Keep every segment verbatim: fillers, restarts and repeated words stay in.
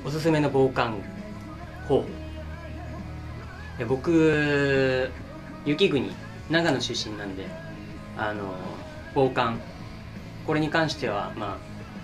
おすすめの防寒方法。いや僕雪国長野出身なんで、あの防寒これに関してはまあ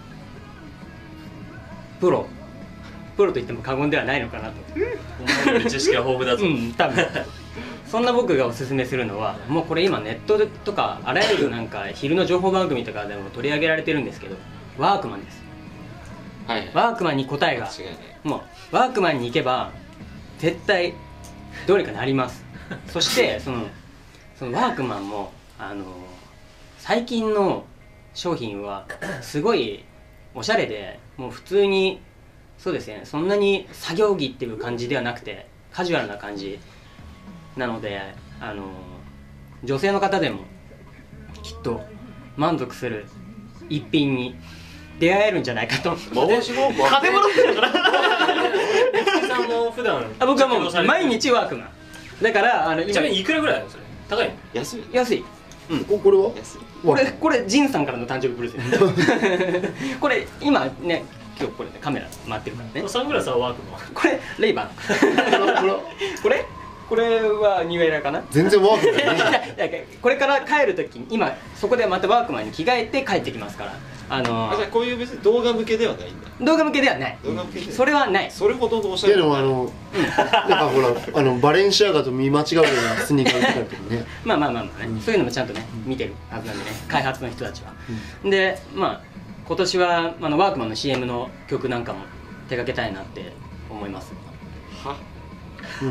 プロプロと言っても過言ではないのかなと。 お前より知識が豊富だぞ。 うん多分そんな僕がおすすめするのは、もうこれ今ネットとかあらゆるなんか昼の情報番組とかでも取り上げられてるんですけど、ワークマンです。 はい、 ワークマンに答えが、 間違いない。 もうワークマンに行けば絶対どうにかなります。そしてそのそのワークマンもあの最近の商品はすごいおしゃれで、もう普通にそうですね、そんなに作業着っていう感じではなくてカジュアルな感じなので、あの女性の方でもきっと満足する一品に出会えるんじゃないかと。 回しも金もらってるのかな。松木さんも普段あ僕はもう毎日ワークマンだから、あのちなみにいくらぐらいなのそれ？高いの？ 安い。 安い。 ここれは安い。 これこれジンさんからの誕生日プレゼント。これ今ね、今日これカメラ回ってるからね。 サングラスはワークマン。 これレイバン。これこれはニューエラかな。 全然ワークだね。 いやいやこれから帰るときに今そこでまたワークマンに着替えて帰ってきますから、あのあ、じゃあこういう別に動画向けではないんだ。 動画向けではない。 動画向けでそれはない。 それほどのおしゃいやれでもあの、なんかほらあのバレンシアガと見間違うようなスニーカー売ってたりとかね。 まあまあまあまあね、 うん、 そういうのもちゃんとね見てるはずなんでね、開発の人たちは。でまあ今年はあのワークマンの シーエム の曲なんかも手掛けたいなって思います。 は。 うん。 うん、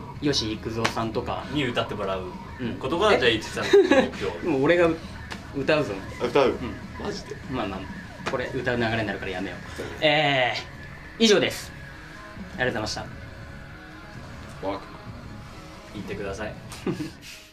吉幾三さんとかに歌ってもらううんことがじゃあいちさんの目標。 もう俺が歌うぞ。 歌う。 うんマジで。 まあまあこれ歌う流れになるからやめよう。えー、以上です。ありがとうございました。 ワークマン。 言ってください。